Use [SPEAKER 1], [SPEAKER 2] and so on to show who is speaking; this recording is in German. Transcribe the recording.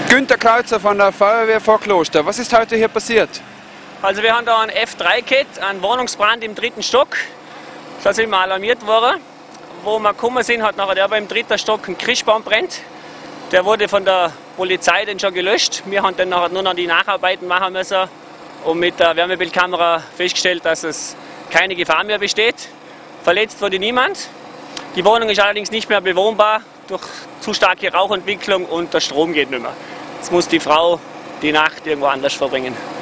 [SPEAKER 1] Günter Kreuzer von der Feuerwehr Vorkloster. Was ist heute hier passiert?
[SPEAKER 2] Also wir haben da einen F3 gehabt, einen Wohnungsbrand im 3. Stock. Da sind wir alarmiert worden. Wo wir gekommen sind, hat nachher der beim 3. Stock ein Christbaum brennt. Der wurde von der Polizei dann schon gelöscht. Wir haben dann nachher nur noch die Nacharbeiten machen müssen und mit der Wärmebildkamera festgestellt, dass es keine Gefahr mehr besteht. Verletzt wurde niemand. Die Wohnung ist allerdings nicht mehr bewohnbar durch zu starke Rauchentwicklung und der Strom geht nicht mehr. Jetzt muss die Frau die Nacht irgendwo anders verbringen.